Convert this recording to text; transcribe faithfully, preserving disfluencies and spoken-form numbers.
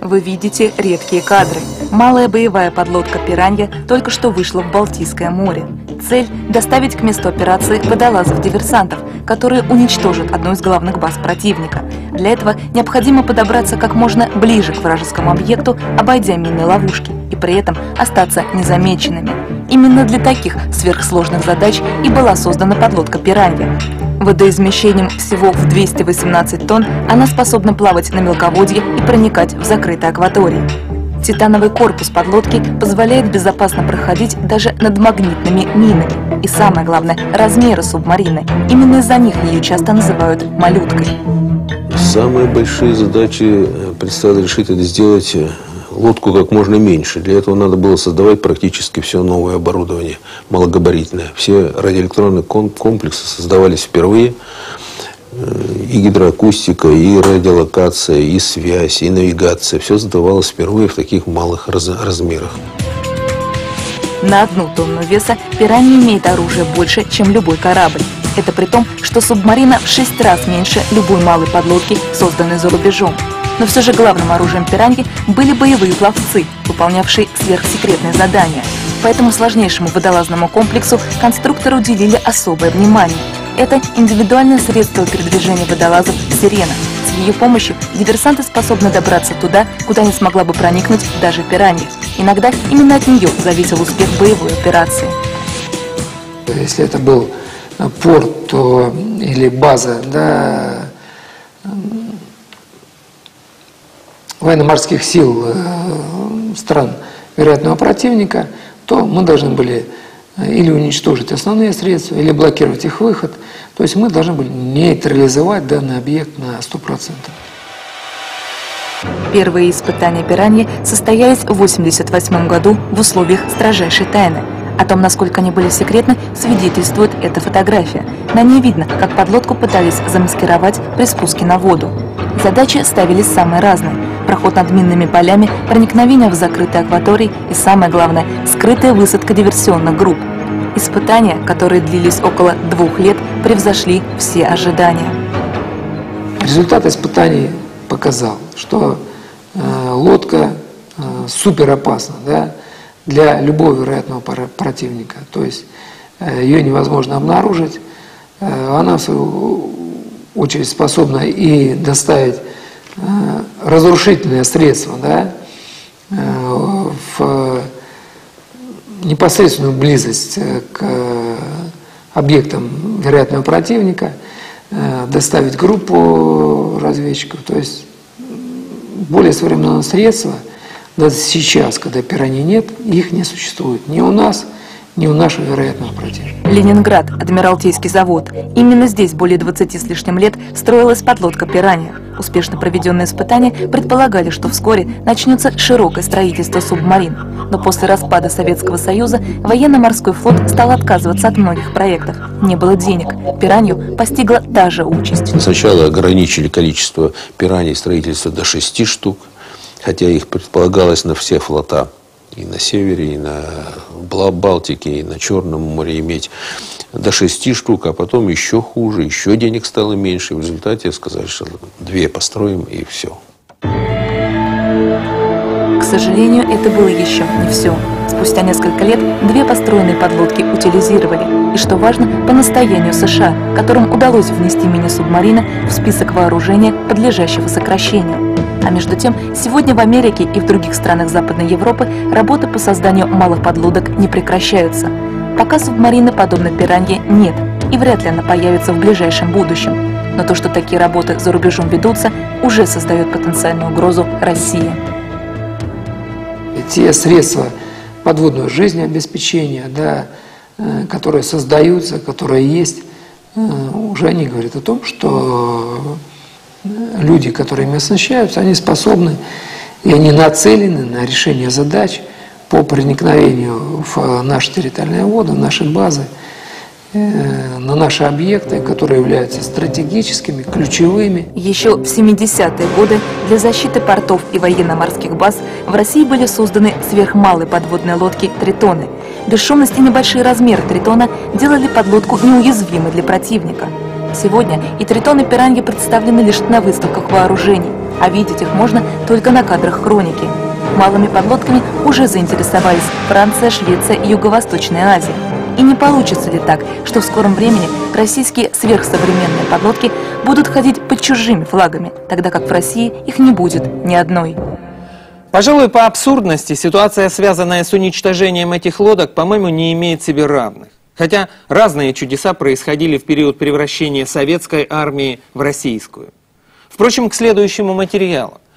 Вы видите редкие кадры. Малая боевая подлодка «Пиранья» только что вышла в Балтийское море. Цель – доставить к месту операции водолазов-диверсантов, которые уничтожат одну из главных баз противника. Для этого необходимо подобраться как можно ближе к вражескому объекту, обойдя минные ловушки, и при этом остаться незамеченными. Именно для таких сверхсложных задач и была создана подлодка «Пиранья». Водоизмещением всего в двести восемнадцать тонн она способна плавать на мелководье и проникать в закрытые акватории. Титановый корпус подлодки позволяет безопасно проходить даже над магнитными минами. И самое главное – размеры субмарины. Именно из-за них ее часто называют «малюткой». Самые большие задачи предстояло решить – это сделать лодку как можно меньше. Для этого надо было создавать практически все новое оборудование, малогабаритное. Все радиоэлектронные комплексы создавались впервые. И гидроакустика, и радиолокация, и связь, и навигация. Все создавалось впервые в таких малых раз размерах. На одну тонну веса «Пиранья» имеет оружие больше, чем любой корабль. Это при том, что субмарина в шесть раз меньше любой малой подлодки, созданной за рубежом. Но все же главным оружием «Пираньи» были боевые пловцы, выполнявшие сверхсекретные задания. Поэтому сложнейшему водолазному комплексу конструкторы уделили особое внимание. Это индивидуальное средство передвижения водолазов «Сирена». С ее помощью диверсанты способны добраться туда, куда не смогла бы проникнуть даже «Пиранья». Иногда именно от нее зависел успех боевой операции. Если это был порт то, или база, да, военно-морских сил стран вероятного противника, то мы должны были или уничтожить основные средства, или блокировать их выход. То есть мы должны были нейтрализовать данный объект на сто процентов. Первые испытания «Пираньи» состоялись в восемьдесят восьмом году в условиях строжайшей тайны. О том, насколько они были секретны, свидетельствует эта фотография. На ней видно, как подлодку пытались замаскировать при спуске на воду. Задачи ставились самые разные. Проход над минными полями, проникновение в закрытые акватории и, самое главное, скрытая высадка диверсионных групп. Испытания, которые длились около двух лет, превзошли все ожидания. Результат испытаний показал, что э, лодка э, суперопасна, да, для любого вероятного противника. То есть э, ее невозможно обнаружить. Э, она, в свою очередь, способна и доставить э, разрушительные средства, да, э, в непосредственную близость к объектам вероятного противника, э, доставить группу разведчиков. То есть более современные средства, даже сейчас, когда «Пираньи» нет, их не существует ни у нас, ни у нашего вероятного противника. Ленинград, Адмиралтейский завод. Именно здесь более двадцати с лишним лет строилась подлодка «Пиранья». Успешно проведенные испытания предполагали, что вскоре начнется широкое строительство субмарин. Но после распада Советского Союза военно-морской флот стал отказываться от многих проектов. Не было денег. «Пиранью» постигла та же участь. Сначала ограничили количество «Пираний» строительства до шести штук, хотя их предполагалось на все флота. И на севере, и на Балтике, и на Черном море иметь до шести штук, а потом еще хуже, еще денег стало меньше. В результате сказали, что две построим и все. К сожалению, это было еще не все. Спустя несколько лет две построенные подлодки утилизировали. И, что важно, по настоянию США, которым удалось внести мини-субмарины в список вооружения, подлежащего сокращению. А между тем, сегодня в Америке и в других странах Западной Европы работы по созданию малых подлодок не прекращаются. Пока субмарины, подобной «Пиранье», нет, и вряд ли она появится в ближайшем будущем. Но то, что такие работы за рубежом ведутся, уже создает потенциальную угрозу России. Те средства подводного жизнеобеспечения, да, которые создаются, которые есть, уже они говорят о том, что люди, которые ими оснащаются, они способны и они нацелены на решение задач по проникновению в наши территориальные воды, в наши базы, на наши объекты, которые являются стратегическими, ключевыми. Еще в семидесятые годы для защиты портов и военно-морских баз в России были созданы сверхмалые подводные лодки «Тритоны». Бесшумность и небольшие размеры «Тритона» делали подлодку неуязвимой для противника. Сегодня и тритоны пираньи представлены лишь на выставках вооружений, а видеть их можно только на кадрах хроники. Малыми подлодками уже заинтересовались Франция, Швеция и Юго-Восточная Азия. И не получится ли так, что в скором времени российские сверхсовременные подлодки будут ходить под чужими флагами, тогда как в России их не будет ни одной? Пожалуй, по абсурдности ситуация, связанная с уничтожением этих лодок, по-моему, не имеет себе равных. Хотя разные чудеса происходили в период превращения советской армии в российскую. Впрочем, к следующему материалу.